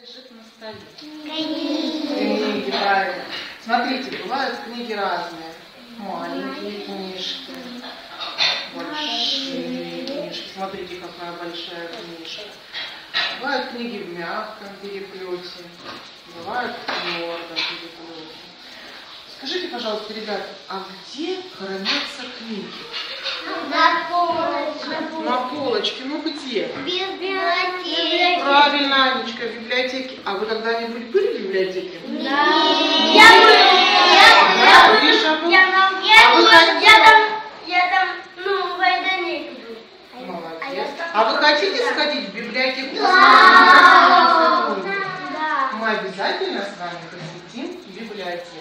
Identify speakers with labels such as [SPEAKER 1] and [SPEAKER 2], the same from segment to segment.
[SPEAKER 1] Лежит на столе. Книги, правильно. Смотрите, бывают книги разные. Маленькие книжки, большие книжки. Смотрите, какая большая книжка. Бывают книги в мягком переплете, бывают в твердом переплете. Скажите, пожалуйста, ребят, а где хранятся книги?
[SPEAKER 2] На полочке.
[SPEAKER 1] На полочке. Ну где?
[SPEAKER 2] В библиотеке.
[SPEAKER 1] Правильно, Анечка, в библиотеке. А вы когда-нибудь были в библиотеке?
[SPEAKER 2] Да. Я там, в Айдане иду.
[SPEAKER 1] Молодец. А вы хотите сходить в библиотеку?
[SPEAKER 2] Да.
[SPEAKER 1] Мы обязательно с вами посетим библиотеку.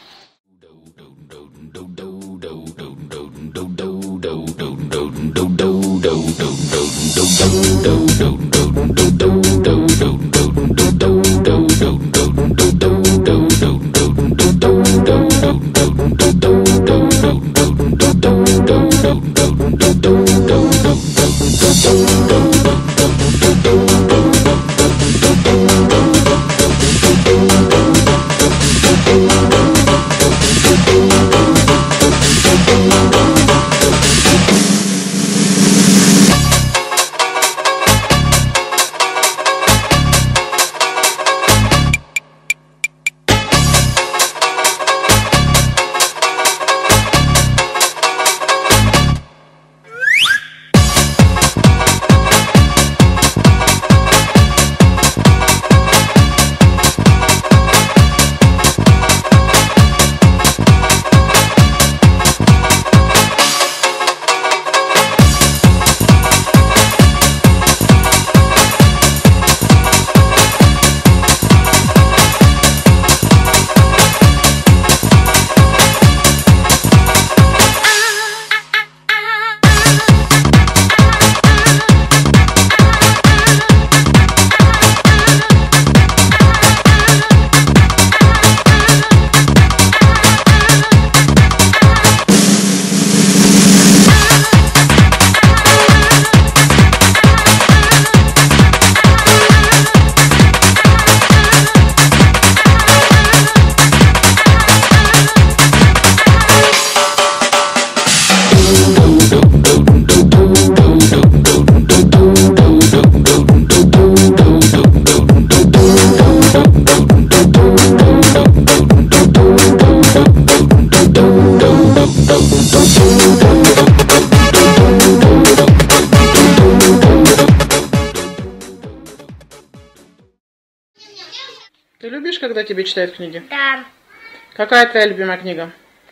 [SPEAKER 1] Ты любишь, когда тебе читают книги?
[SPEAKER 2] Да.
[SPEAKER 1] Какая твоя любимая книга?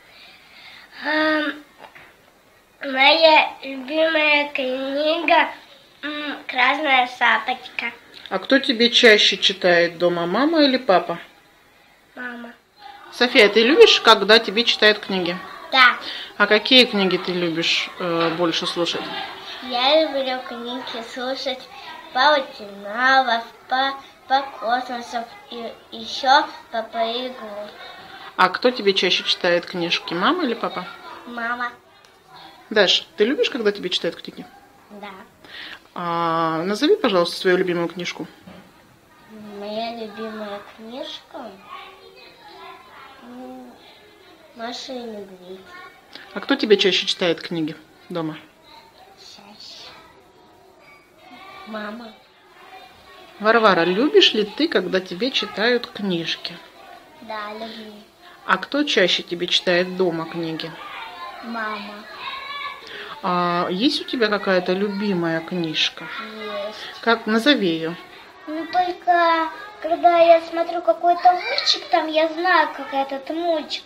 [SPEAKER 2] Моя любимая книга «Красная шапочка».
[SPEAKER 1] А кто тебе чаще читает дома, мама или папа?
[SPEAKER 2] Мама.
[SPEAKER 1] София, ты любишь, когда тебе читают книги?
[SPEAKER 2] Да.
[SPEAKER 1] А какие книги ты любишь больше слушать?
[SPEAKER 2] Я люблю книги слушать по оригиналам, по космосу и еще по игру.
[SPEAKER 1] А кто тебе чаще читает книжки, мама или папа?
[SPEAKER 2] Мама.
[SPEAKER 1] Даш, ты любишь, когда тебе читают книги?
[SPEAKER 2] Да.
[SPEAKER 1] Назови, пожалуйста, свою любимую книжку.
[SPEAKER 2] Моя любимая книжка «Маша и медведь».
[SPEAKER 1] А кто тебе чаще читает книги дома?
[SPEAKER 2] Чаще. Мама.
[SPEAKER 1] Варвара, любишь ли ты, когда тебе читают книжки?
[SPEAKER 2] Да, люблю.
[SPEAKER 1] А кто чаще тебе читает дома книги?
[SPEAKER 2] Мама.
[SPEAKER 1] Есть у тебя какая-то любимая книжка?
[SPEAKER 2] Есть.
[SPEAKER 1] Как? Назови ее.
[SPEAKER 2] Ну, только когда я смотрю какой-то мультик, там я знаю, как этот мультик.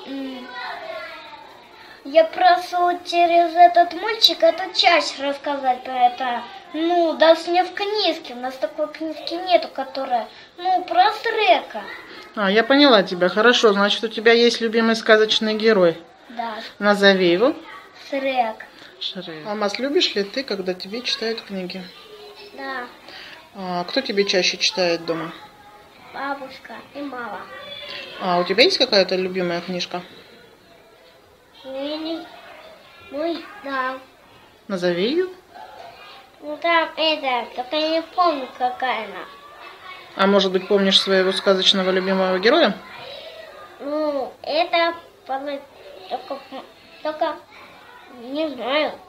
[SPEAKER 2] Я прошу через этот мультик эту часть рассказать про это. Ну, даже не в книжке. У нас такой книжки нету, которая, про Шрека.
[SPEAKER 1] Я поняла тебя. Хорошо, значит, у тебя есть любимый сказочный герой.
[SPEAKER 2] Да.
[SPEAKER 1] Назови его.
[SPEAKER 2] Шрек.
[SPEAKER 1] Шрек. Алмаз, любишь ли ты, когда тебе читают книги?
[SPEAKER 2] Да.
[SPEAKER 1] Кто тебе чаще читает дома?
[SPEAKER 2] Бабушка и мама.
[SPEAKER 1] У тебя есть какая-то любимая книжка?
[SPEAKER 2] Да.
[SPEAKER 1] Назови ее.
[SPEAKER 2] Ну там только я не помню, какая она.
[SPEAKER 1] А может быть, помнишь своего сказочного любимого героя?
[SPEAKER 2] Ну, это только не знаю.